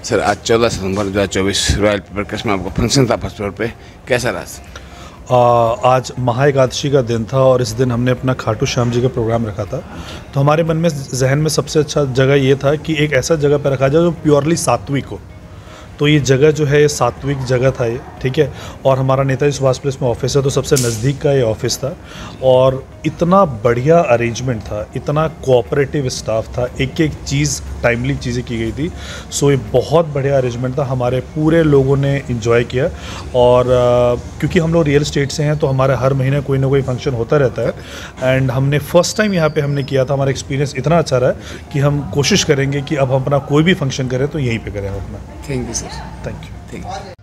Sir आज 14 सितंबर 2024 royal paper में आपका फंक्शन था फर्स्ट फ्लोर पे, कैसा रहा? आज महा एकादशी का दिन था और इस दिन हमने अपना खाटू श्याम जी का प्रोग्राम रखा था। तो हमारे मन में जहन में सबसे अच्छा जगह ये था कि एक ऐसा जगह पर रखा जाए जो प्योरली सात्विक हो। तो ये जगह जो है ये सात्विक जगह था ये, ठीक है। और हमारा नेताजी सुभाष प्लेस में ऑफिस है, तो सबसे नज़दीक का ये ऑफिस था और इतना बढ़िया अरेंजमेंट था, इतना कोऑपरेटिव स्टाफ था, एक एक चीज़ टाइमली चीज़ें की गई थी। सो ये बहुत बढ़िया अरेंजमेंट था, हमारे पूरे लोगों ने इन्जॉय किया। और क्योंकि हम लोग रियल स्टेट से हैं तो हमारे हर महीने कोई ना कोई फंक्शन होता रहता है एंड हमने फर्स्ट टाइम यहाँ पे हमने किया था। हमारा एक्सपीरियंस इतना अच्छा रहा कि हम कोशिश करेंगे कि अब हम अपना कोई भी फंक्शन करें तो यहीं पे करें हम अपना। Thank you sir. Thank you.